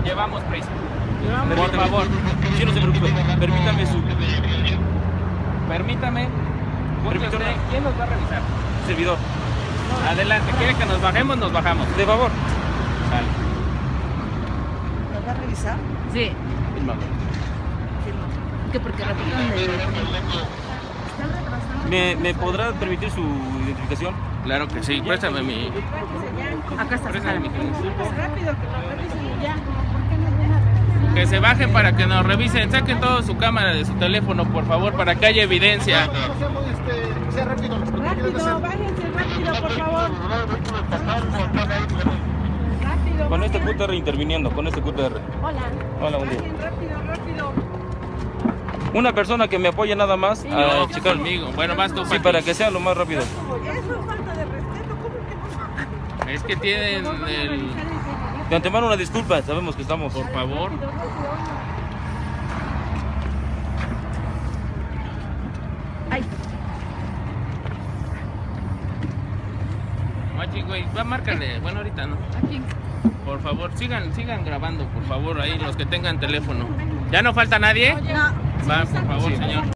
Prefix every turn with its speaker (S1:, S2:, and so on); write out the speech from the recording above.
S1: Llevamos prisa.
S2: Por favor.
S3: Sí, no se preocupe. Permítame su
S1: Permítame.
S3: Permítame.
S1: Usted, ¿quién nos va a revisar?
S3: servidor.
S1: Adelante, ¿quiere que nos bajemos? Nos bajamos.
S3: De favor.
S1: Sale.
S4: ¿Nos va a revisar?
S2: Sí.
S3: Firma.
S2: Que porque repitan de... Están retrasando.
S3: ¿Me podrá permitir su identificación?
S1: Claro que sí, préstame mi...
S2: Acá está,
S1: Préstame mi credencial.
S4: Rápido, que lo revisen y ya. ¿Por qué no es una revisión?
S1: Que se bajen para que nos revisen. Saquen toda su cámara de su teléfono, por favor, para que haya evidencia.
S5: Sea rápido, lo que quieren
S4: Rápido,
S5: hacer.
S4: bájense rápido, por favor. Rápido.
S3: Con este
S4: bajen.
S3: QTR interviniendo, con este QTR.
S4: Hola.
S3: Hola, buen día.
S4: Bajen rápido, rápido.
S3: Una persona que me apoye nada más
S1: No,
S3: a checar.
S1: conmigo. Bueno, vas tú,
S3: Sí,
S1: Pati.
S3: para que sea lo más rápido.
S4: Eso es falta de respeto. ¿Cómo que
S1: Es que tienen
S4: no?
S1: el...
S3: De antemano una disculpa, sabemos que estamos.
S1: Por favor.
S2: Ay,
S1: Machi, güey, va, márcale. Bueno, ahorita no.
S2: aquí.
S1: Por favor, sigan grabando, por favor, ahí los que tengan teléfono. ¿Ya no falta nadie?
S2: No.
S1: Va, por favor, señor.